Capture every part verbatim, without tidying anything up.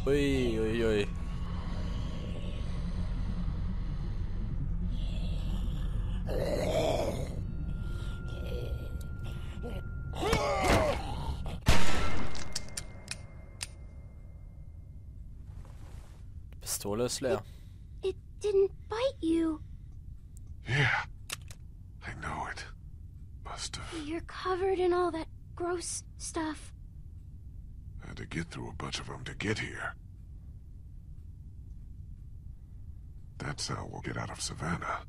Ui, ui, ui. Die Pistole ist leer. It didn't bite you. Yeah, I know it. Must have You're covered in all that gross stuff. had to get through a bunch of them to get here. That's how we'll get out of Savannah.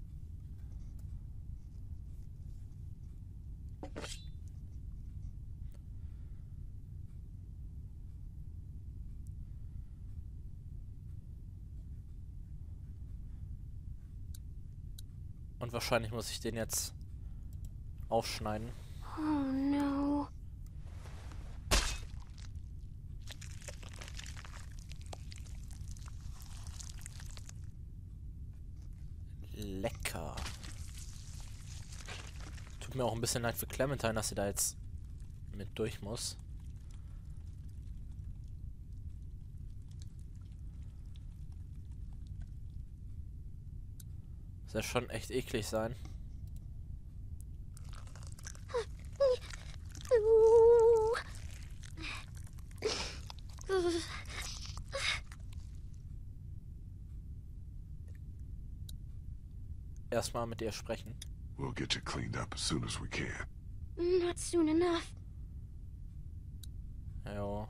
Und wahrscheinlich muss ich den jetzt aufschneiden. Oh no. Lecker. Tut mir auch ein bisschen leid für Clementine, dass sie da jetzt mit durch muss. Soll schon echt eklig sein. Erstmal mit ihr sprechen. We'll get you cleaned up as soon as we can. Not soon enough. Jo.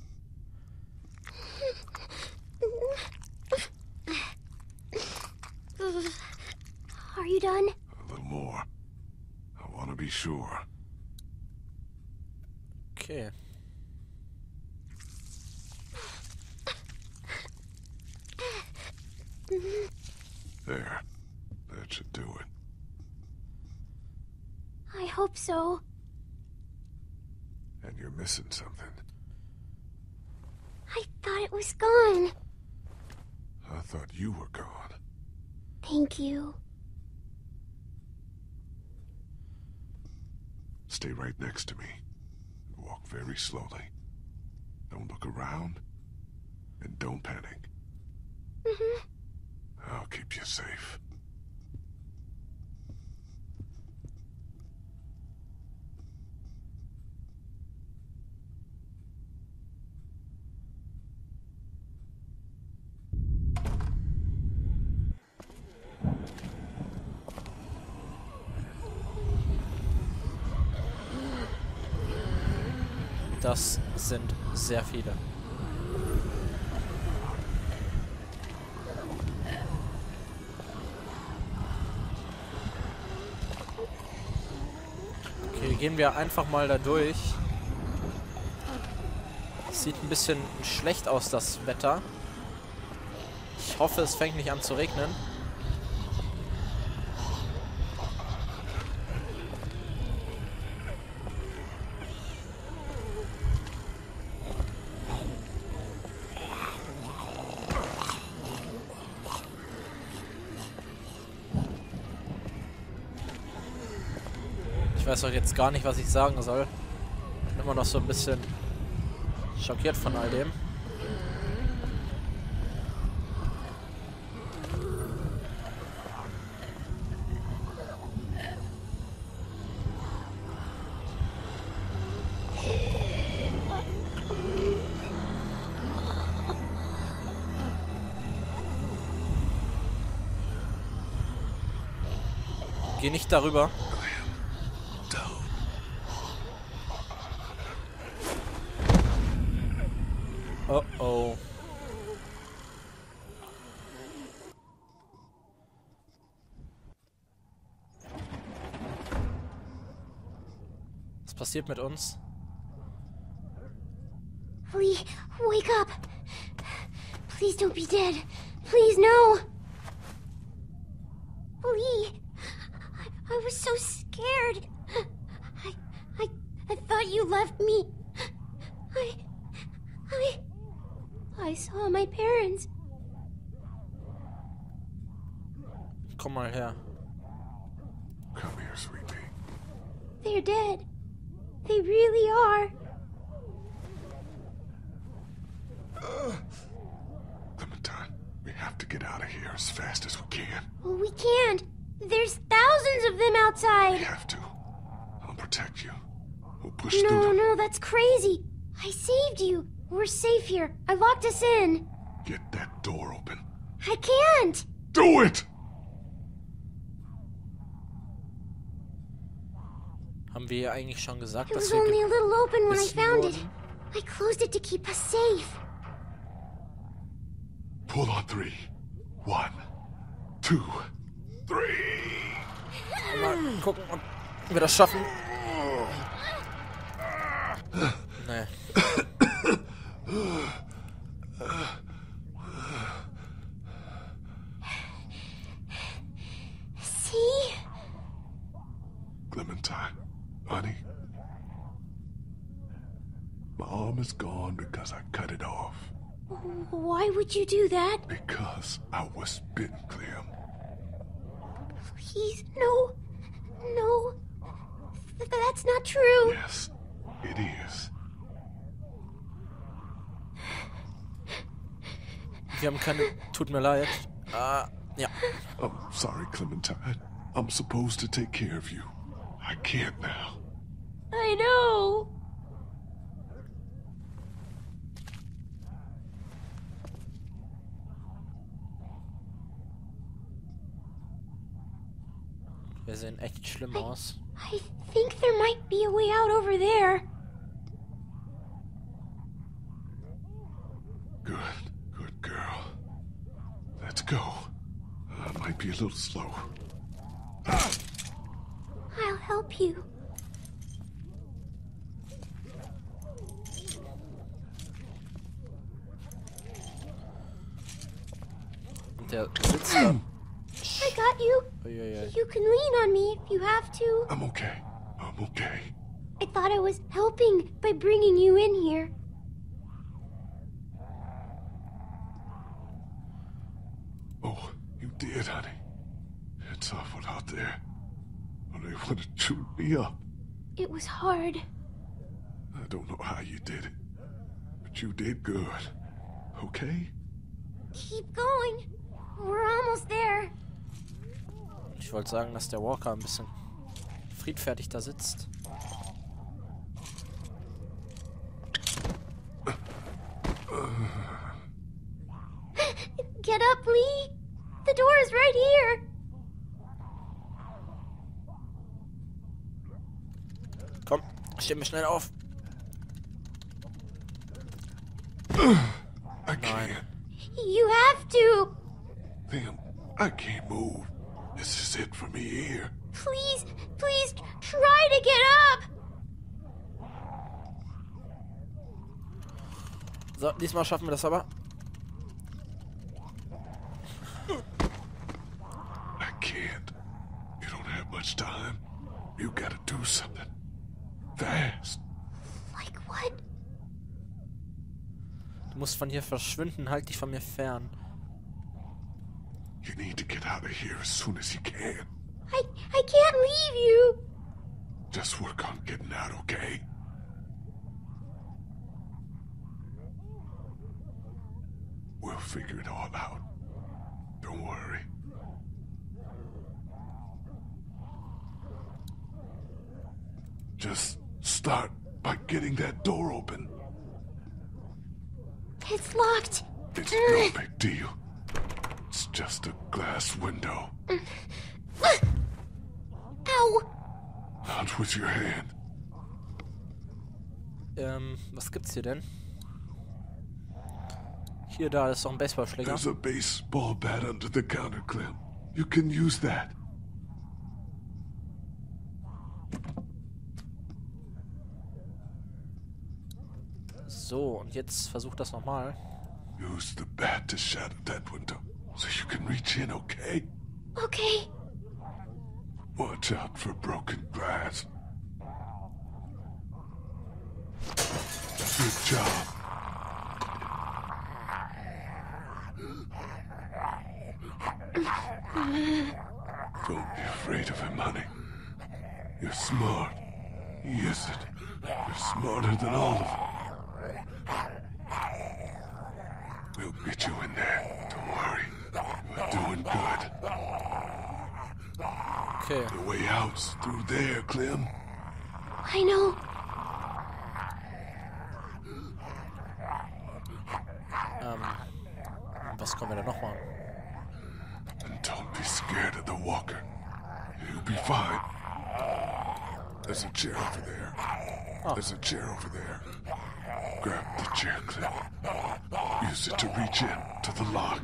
Are you done? A little more. I want to be sure. Okay. There. That should do it. I hope so. And you're missing something. I thought it was gone. I thought you were gone. Thank you. Stay right next to me. Walk very slowly. Don't look around. And don't panic. Mm-hmm. I'll keep you safe. Das sind sehr viele. Okay, gehen wir einfach mal da durch. Sieht ein bisschen schlecht aus, das Wetter. Ich hoffe, es fängt nicht an zu regnen. Ich weiß auch jetzt gar nicht, was ich sagen soll. Bin immer noch so ein bisschen schockiert von all dem. Geh nicht darüber. Oh oh. Was passiert mit uns? Lee, wake up. Please don't be dead. Please, no. Lee, I, I was so scared. I, I, I thought you left me. I, I, I saw my parents. Komm mal her. Come here, sweetie. They're dead. They really are. have to get out of here as fast as we can. Well, we can't. There's thousands of them We outside. have to. I'll protect you. We'll push No, through them. no, that's crazy. I saved you. We're safe here. I locked us in. Get that door open. I can't. Do it! Haben wir ja eigentlich schon gesagt, It dass was wir... only a little open when I gebissen found it. wurden? I closed it to keep us safe. Pull on three. One, two, three. Mal gucken, ob wir das schaffen. Nee. See? Clementine, honey. My arm is gone because I cut it off. Why would you do that? Because I was bitten, Clem. Please, no. No. Th- that's not true. Yes, it is. Wir haben keine... Tut mir leid. Ah, ja. I'm sorry, Clementine. I'm supposed to take care of you. I can't now. I know. Wir sehen echt schlimm aus. I think there might be a way out over there. Good, good girl. Let's go. I might be a little slow. I'll help you. Und der sitzt da. I got you. Uiuiui. You can lean on me if you have to. I'm okay. I'm okay. I thought I was helping by bringing you in here. Oh, you did, honey. It's awful out there. Oh, they would have chewed me up. It was hard. I don't know how you did it, but you did good. Okay? Keep going. We're almost there. Ich wollte sagen, dass der Walker ein bisschen friedfertig da sitzt. Get up, Lee. The door is right here. Komm, steh mir schnell auf. I can't. You have to. Liam, I can't move. This is it for me here. Please, please try to get up. So, diesmal schaffen wir das aber. I can't. You don't have much time. You gotta do something. Fast. Like what? Du musst von hier verschwinden, halt dich von mir fern. You need to get out of here as soon as you can. I I can't leave you. Just work on getting out, okay? We'll figure it all out. Don't worry. Just start by getting that door open. It's locked. It's no big deal. It's just a glass window. Ow. Not with your hand. Ähm, was gibt's hier denn? Hier, da ist doch ein Baseballschläger. There's a baseball bat under the counter, Clem. You can use that. So, und jetzt versuch das nochmal. Use the bat to shatter that window so you can reach in, okay? Okay. Watch out for broken glass. Good job. Don't be afraid of him, honey. You're smart. He isn't. You're smarter than all of them. We'll get you in there. Don't worry. You're doing good. Okay. The way out's through there, Clem. I know. Ähm, was können wir da noch machen? And don't be scared of the walker. You'll be fine. There's a chair over there. Oh. There's a chair over there. Grab the chair, Clem. Use it to reach in to the lock.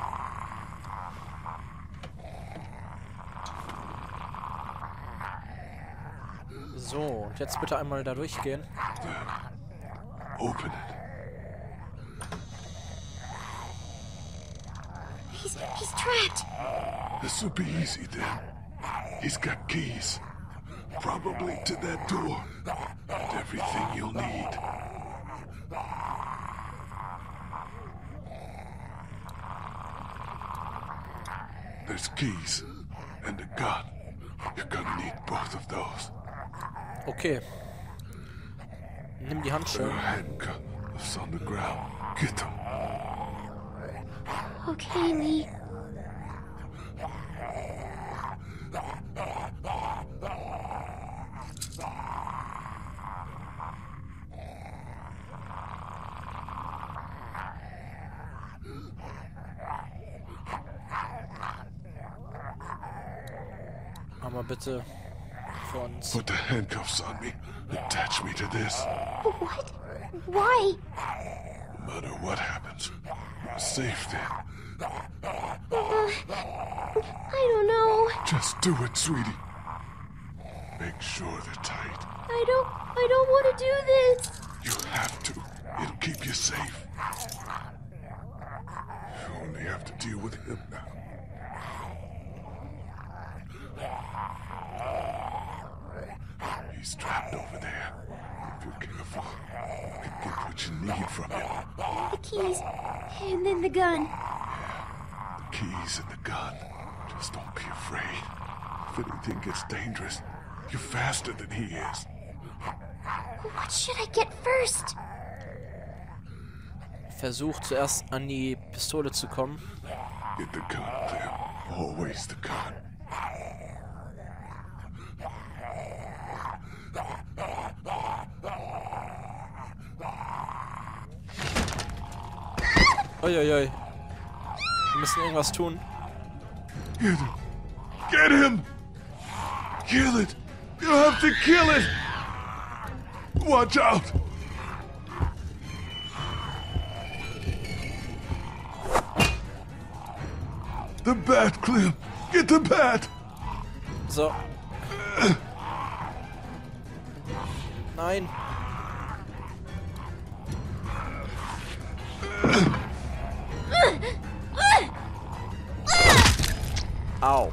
So, und jetzt bitte einmal da durchgehen. Then open it. He's he's trapped. This will be easy then. He's got keys. Probably to that door. And everything you'll need. There's keys. And a gun. You're gonna need both of those. Okay. Nimm die There Handschuhe. are handcuffs on the ground. Get them. Okay, Lee. Aber bitte für uns. Put the handcuffs on me. Attach me to this. What? Why? No matter what happens, you're safe then. Uh, I don't know. Just do it, sweetie. Make sure they're tight. I don't. I don't want to do this. You have to. It'll keep you safe. You only have to deal with him now. He's trapped over there. If you're careful, you can get what you need from him. The keys, and then the gun. The keys and the gun. Just don't be afraid. If anything gets dangerous, you're faster than he is. What should I get first? Versuch zuerst an die Pistole zu kommen. Get the gun, Clem. Always the gun. Uiuiui. Wir müssen irgendwas tun. Get him! Get him! Kill it! You have to kill it! Watch out! The bat, Clem! Get the bat! So. Nein. Au.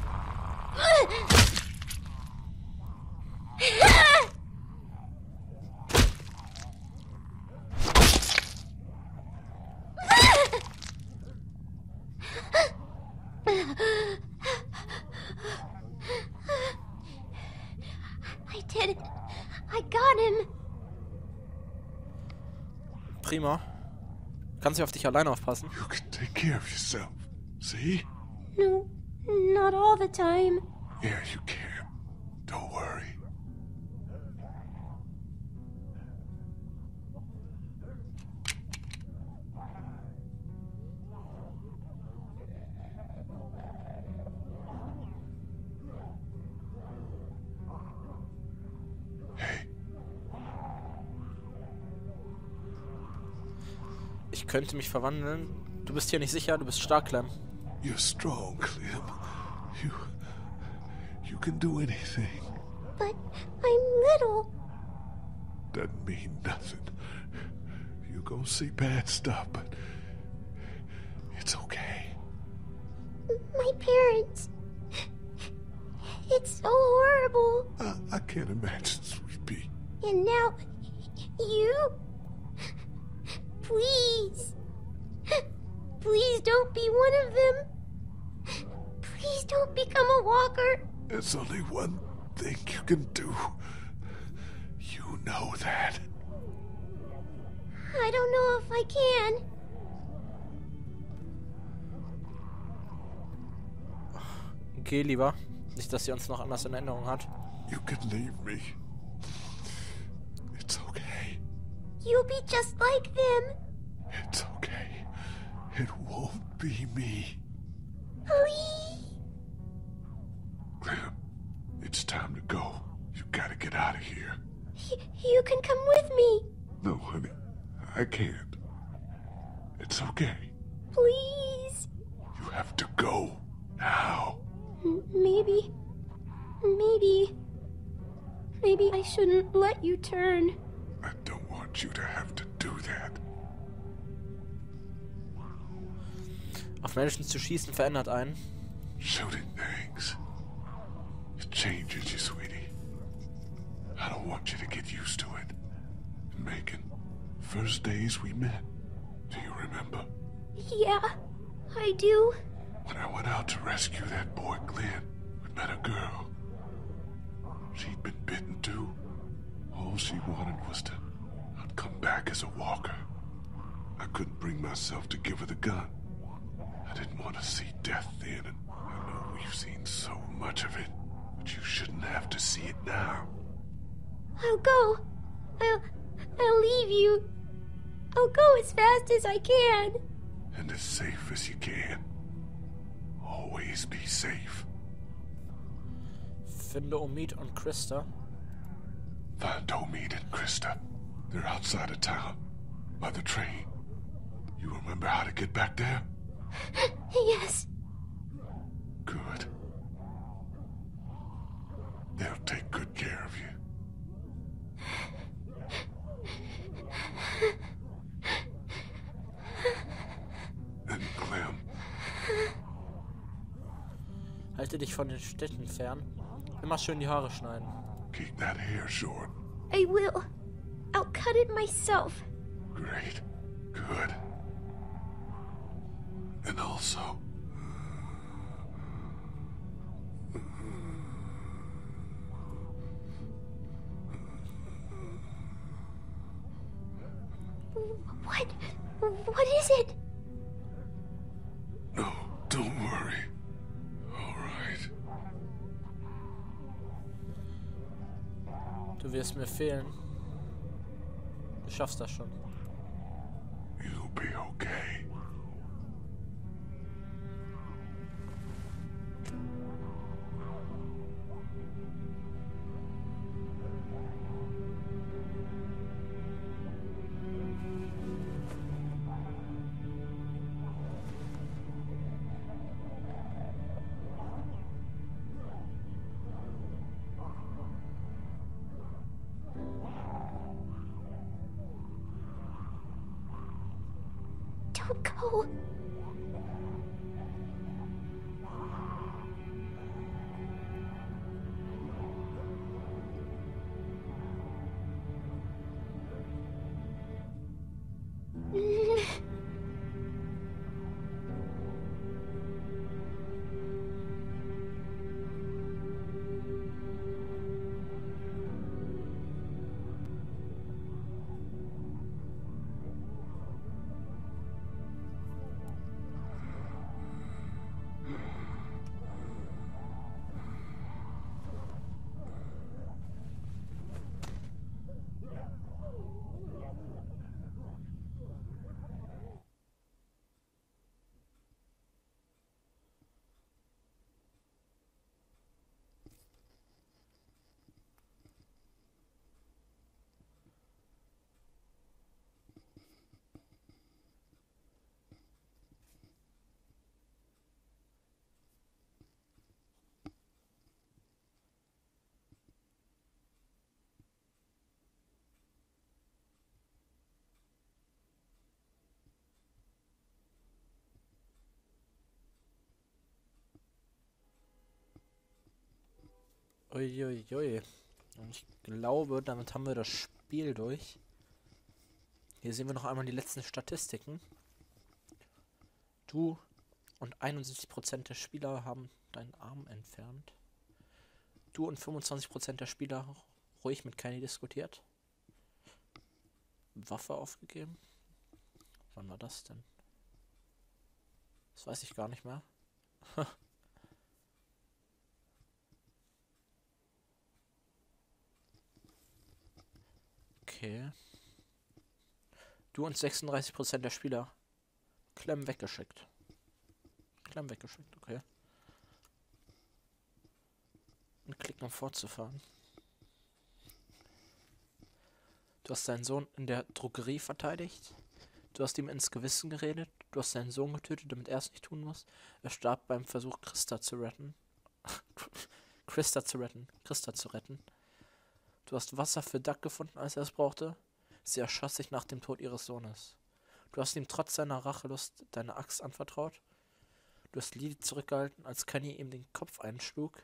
I did it. I got him. Prima. Kannst du auf dich alleine aufpassen? You can take care of yourself. See? No, not all the time. Yeah, you can. Don't worry. Hey, Ich könnte mich verwandeln. Du bist hier nicht sicher, du bist stark, Clem. you're strong, Clem. You... You can do anything. But I'm little. Doesn't mean nothing. You're gonna see bad stuff, but... It's okay. My parents. It's so horrible. I, I can't imagine, sweet pea. And now, you? Please. Please don't be one of them. Please don't become a walker. There's only one thing you can do. You know that. I don't know if I can. okay lieber. Nicht, dass sie uns noch anders in Erinnerung hat. You can leave me. It's okay. You'll be just like them. It's okay. It won't be me. Please. Clem, it's time to go. You gotta get out of here. Y- you can come with me. No, honey, I can't. It's okay. Please. You have to go now. M- maybe. Maybe. Maybe I shouldn't let you turn. I don't want you to have to do that. Auf Menschen zu schießen verändert einen. Shooting things. It changes you, sweetie. I don't want you to get used to it. Megan, first days we met. Do you remember? Yeah, I do. When I went out to rescue that boy Glenn, we met a girl. She'd been bitten too. All she wanted was to not come back as a walker. I couldn't bring myself to give her the gun. I didn't want to see death then, and I know we've seen so much of it, but you shouldn't have to see it now. I'll go. I'll... I'll leave you. I'll go as fast as I can. And as safe as you can. Always be safe. Finde Omid und Krista. Find Omid and Krista. They're outside of town, by the train. You remember how to get back there? Yes. Good. They'll take good care of you. And Clem, Halte dich von den Städten fern. Immer schön die Haare schneiden. keep that hair short. I will. I'll cut it myself. Great. Good. And also, What? What is it? no, don't worry. All right. Du wirst mir fehlen. Du schaffst das schon. You'll be okay. Don't go. Uiuiui. Und ich glaube, damit haben wir das Spiel durch. Hier sehen wir noch einmal die letzten Statistiken. Du und einundsiebzig Prozent der Spieler haben deinen Arm entfernt. Du und fünfundzwanzig Prozent der Spieler ruhig mit Kenny diskutiert. Waffe aufgegeben. Wann war das denn? Das weiß ich gar nicht mehr. Okay. Du und sechsunddreißig Prozent der Spieler. Clem weggeschickt. Clem weggeschickt, okay. Und klicken, um fortzufahren. Du hast deinen Sohn in der Drogerie verteidigt. Du hast ihm ins Gewissen geredet. Du hast seinen Sohn getötet, damit er es nicht tun muss. Er starb beim Versuch, Christa zu retten. Christa zu retten. Christa zu retten. Du hast Wasser für Duck gefunden, als er es brauchte. Sie erschoss sich nach dem Tod ihres Sohnes. Du hast ihm trotz seiner Rachelust deine Axt anvertraut. Du hast Lily zurückgehalten, als Kenny ihm den Kopf einschlug.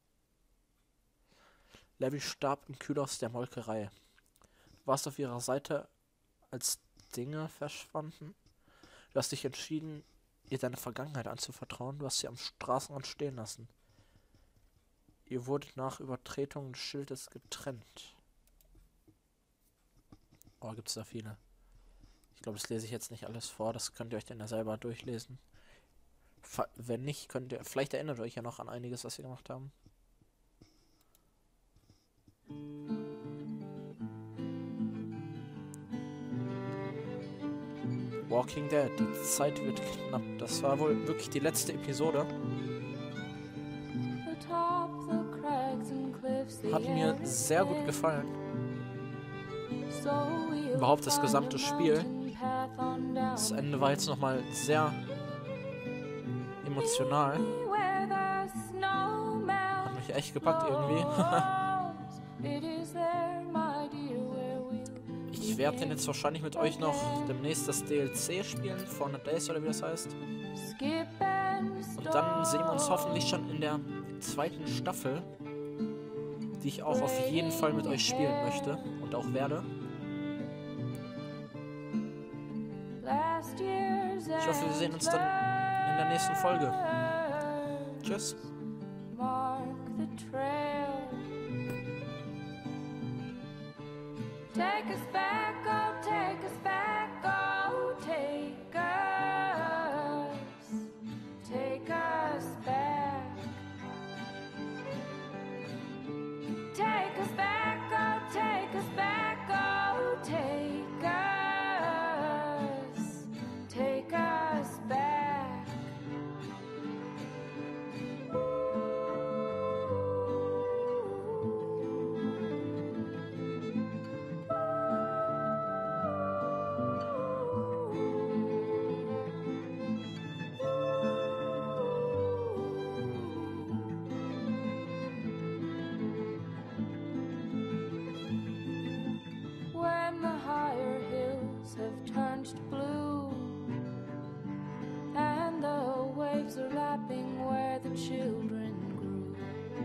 Levi starb im Kühlhaus der Molkerei. Du warst auf ihrer Seite, als Dinge verschwanden. Du hast dich entschieden, ihr deine Vergangenheit anzuvertrauen. Du hast sie am Straßenrand stehen lassen. Ihr wurdet nach Übertretung des Schildes getrennt. Oh, gibt es da viele. Ich glaube, das lese ich jetzt nicht alles vor. Das könnt ihr euch dann ja selber durchlesen. Fa- wenn nicht, könnt ihr... Vielleicht erinnert ihr euch ja noch an einiges, was wir gemacht haben. Walking Dead. Die Zeit wird knapp. Das war wohl wirklich die letzte Episode. Hat mir sehr gut gefallen. Überhaupt das gesamte Spiel. Das Ende war jetzt nochmal sehr emotional. Hat mich echt gepackt irgendwie. Ich werde den jetzt wahrscheinlich mit euch noch demnächst das D L C spielen, four hundred Days oder wie das heißt. Und dann sehen wir uns hoffentlich schon in der zweiten Staffel, die ich auch auf jeden Fall mit euch spielen möchte und auch werde. Ich hoffe, wir sehen uns dann in der nächsten Folge. Tschüss. Take us back, oh, take us back, oh, take us, take us back. Take us back, oh, take us back, oh, take us, take us back. When the higher hills have turned to blue and the waves are lapping where the children grew,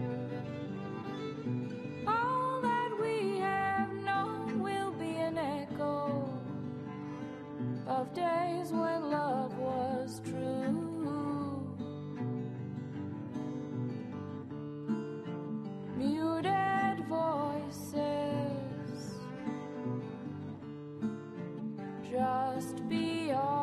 all that we have known will be an echo of days when love was true. Muted voices just beyond.